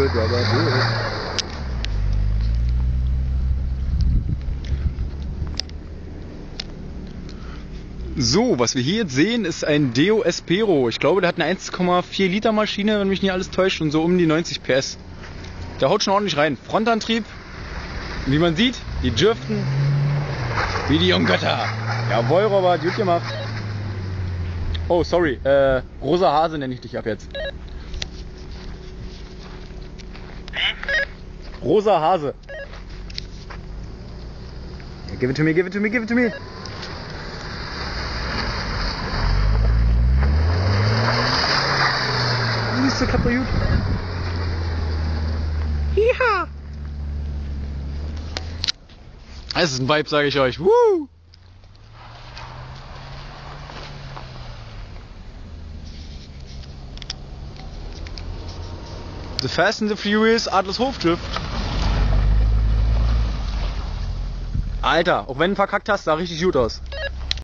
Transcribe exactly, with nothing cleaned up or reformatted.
blöd, aber blöd. So, was wir hier jetzt sehen, ist ein Deo Espero. Ich glaube, der hat eine eins Komma vier Liter Maschine, wenn mich nicht alles täuscht, und so um die neunzig P S. Der haut schon ordentlich rein. Frontantrieb, wie man sieht, die dürften wie die Junggötter. Jawohl, Robert, gut gemacht. Oh, sorry, äh, rosa Hase nenne ich dich ab jetzt. Rosa Hase. Yeah, give it to me, give it to me, give it to me. Ist der Kappa gut? Ja. Es ist ein Vibe, sage ich euch. Woo! The Fast and the Furious Adlershofdrift. Alter, auch wenn du verkackt hast, sah richtig gut aus.